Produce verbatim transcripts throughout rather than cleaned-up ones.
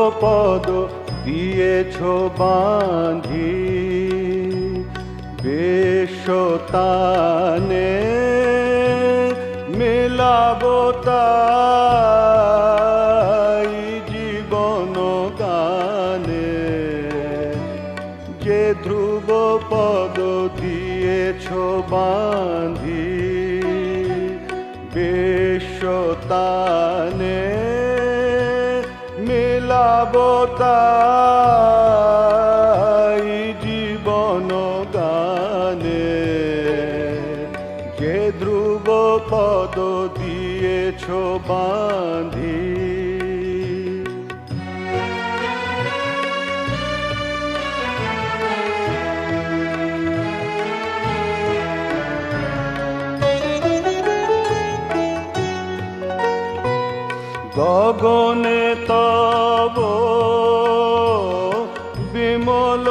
পদ দিয়েছ বাঁধি, বেশতানে মেলাবো তাই জীবন গানে। যে ধ্রুব পদ দিয়েছ বাঁধি, বেশতানে মেলাবো তাই জীবন গানে। যে ধ্রুব পদ দিয়েছ বাঁধি। গগনে তব বিমল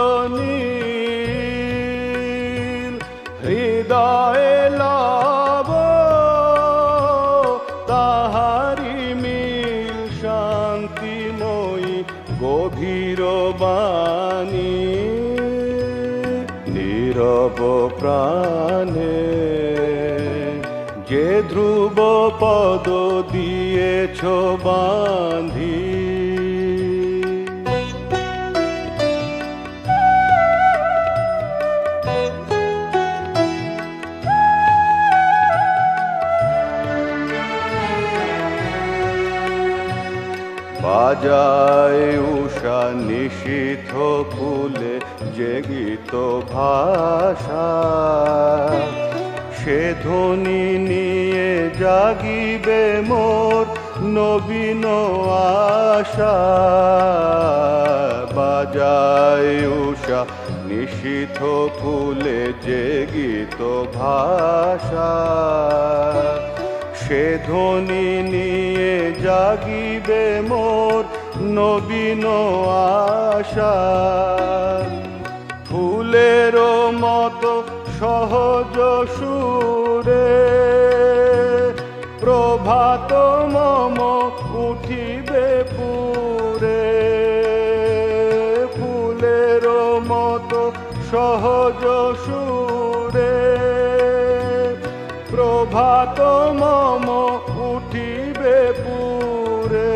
নীল, হৃদয়ে লব তাহারি মিল। শান্তিময়ী গভীর বাণী, নীরব প্রাণে যে ধ্রুব পদ দিয়েছ বাঁধি। বাজায় উষা নিশীথ ফুলে যে গীত ভাষা, সে ধ্বনি নিয়ে জাগিবে মোর নবীন আশা। বাজায় উষা নিশীথ ফুলে যে গীত ভাষা, সে ধ্বনি নিয়ে জাগিবে মোর নবীন আশা। ফুলের মতো সহজ সুরে প্রভাত মম উঠিবে পুরে। ফুলের মতো সহজ সুরে প্রভাত মম উঠিবে পুরে।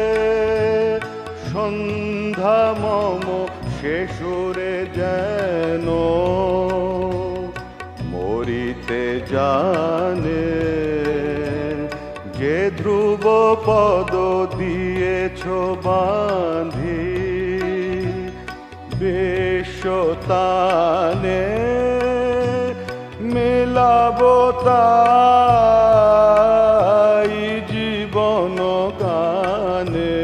সন্ধ্যা মম সে সুরে যেন মরিতে জানে। যে ধ্রুব পদ দিয়েছ বাঁধি, বেশতানে মেলাবো তাই জীবন গানে।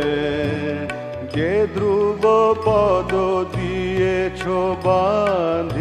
যে ধ্রুব পদ দিয়েছ বাঁধি।